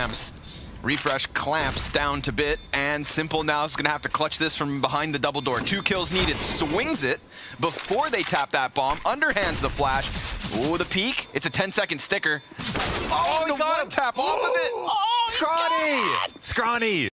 clamps. Refresh clamps down to Bit, and Simple now is gonna have to clutch this from behind the double door. 2 kills needed, swings it before they tap that bomb, underhands the flash. Ooh, the peek, it's a 10-second sticker. Oh, the one tap off of it. Oh, Scrawny! Scrawny!